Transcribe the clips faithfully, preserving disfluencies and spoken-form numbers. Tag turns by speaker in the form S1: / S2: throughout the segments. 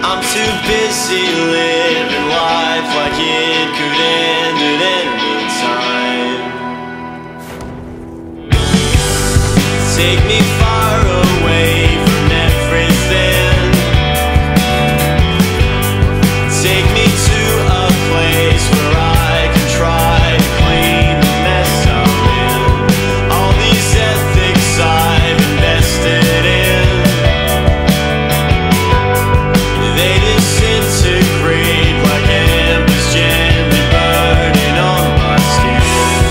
S1: I'm too busy living life like it could end at any time. Take me far away from everything. Take me to a place where I can try to clean the mess I'm in. All these ethics I've invested in, they disintegrate like embers gently burning on my skin.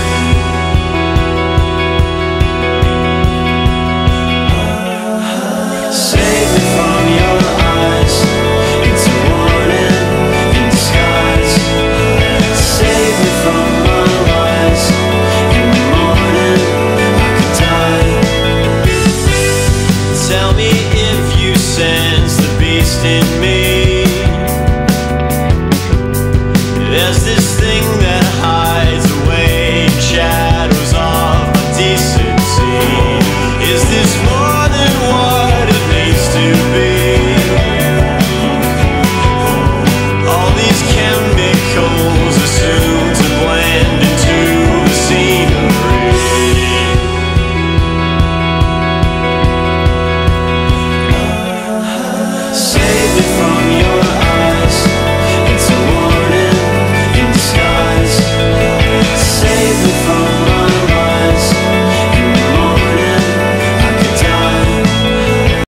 S1: Save me from your eyes, it's a warning in disguise. Save me from my lies, in the morning I could die. Tell me if you sense the beast in me.